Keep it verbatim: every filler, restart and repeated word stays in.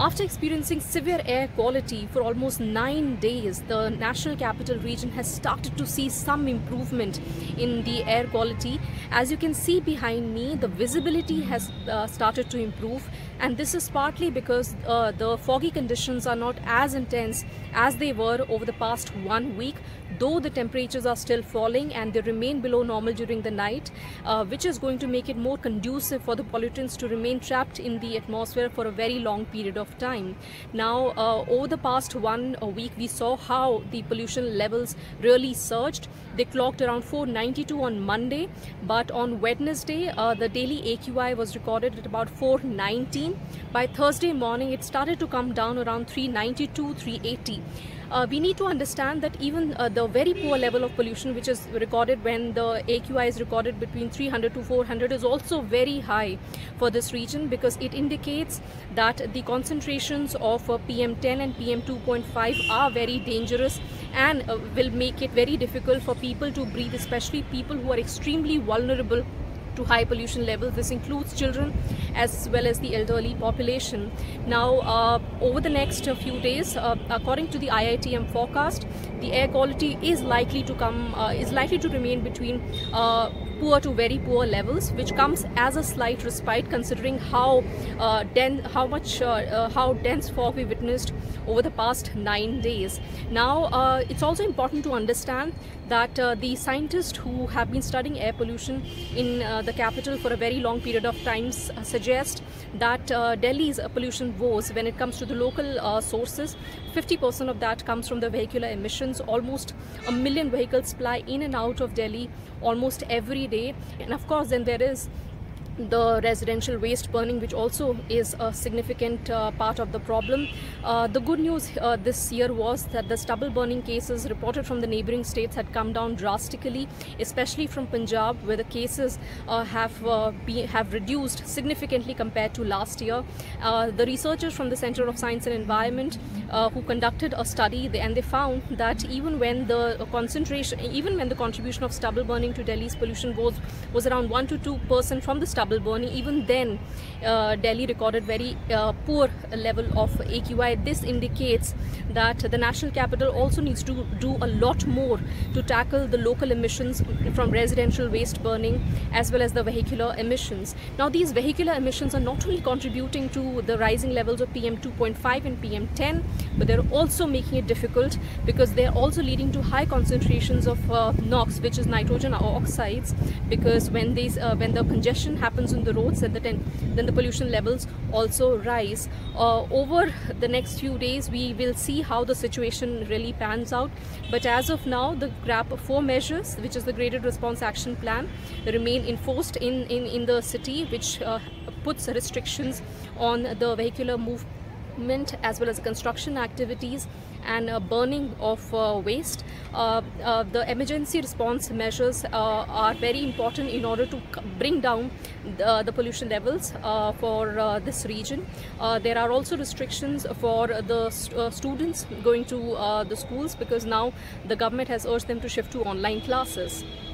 After experiencing severe air quality for almost nine days, the National Capital Region has started to see some improvement in the air quality. As you can see behind me, the visibility has uh, started to improve, and this is partly because uh, the foggy conditions are not as intense as they were over the past one week, though the temperatures are still falling and they remain below normal during the night, uh, which is going to make it more conducive for the pollutants to remain trapped in the atmosphere for a very long period of time. Now, uh, over the past one week, we saw how the pollution levels really surged. They clocked around four ninety-two on Monday, but on Wednesday, uh, the daily A Q I was recorded at about four nineteen. By Thursday morning, it started to come down around three ninety-two, three eighty. Uh, we need to understand that even uh, the very poor level of pollution which is recorded when the A Q I is recorded between three hundred to four hundred is also very high for this region, because it indicates that the concentrations of uh, P M ten and P M two point five are very dangerous and uh, will make it very difficult for people to breathe, especially people who are extremely vulnerable to high pollution levels. This includes children as well as the elderly population. Now, uh, over the next uh, few days, uh, according to the I I T M forecast, the air quality is likely to come, uh, is likely to remain between uh, poor to very poor levels, which comes as a slight respite considering how uh, dense, how much, uh, uh, how dense fog we witnessed over the past nine days. Now, uh, it's also important to understand that uh, the scientists who have been studying air pollution in uh, the capital for a very long period of time uh, suggest that uh, Delhi's uh, pollution woes, when it comes to the local uh, sources, fifty percent of that comes from the vehicular emissions. Almost a million vehicles ply in and out of Delhi almost every day, and of course then there is the residential waste burning, which also is a significant uh, part of the problem. Uh, the good news uh, this year was that the stubble burning cases reported from the neighboring states had come down drastically, especially from Punjab, where the cases uh, have uh, be, have reduced significantly compared to last year. Uh, the researchers from the Center of Science and Environment uh, who conducted a study, they, and they found that even when the concentration, even when the contribution of stubble burning to Delhi's pollution was was around one to two percent from the stubble burning, even then uh, Delhi recorded very uh, poor level of A Q I. This indicates that the national capital also needs to do a lot more to tackle the local emissions from residential waste burning as well as the vehicular emissions. Now, these vehicular emissions are not only contributing to the rising levels of P M two point five and P M ten, but they're also making it difficult because they're also leading to high concentrations of uh, NOx, which is nitrogen oxides, because when these uh, when the congestion happens on the roads, then the, ten, then the pollution levels also rise. Uh, over the next few days, we will see how the situation really pans out. But as of now, the GRAP four measures, which is the Graded Response Action Plan, remain enforced in, in, in the city, which uh, puts restrictions on the vehicular movement as well as construction activities and uh, burning of uh, waste. Uh, uh, the emergency response measures uh, are very important in order to bring down the, the pollution levels uh, for uh, this region. Uh, there are also restrictions for the st uh, students going to uh, the schools, because now the government has urged them to shift to online classes.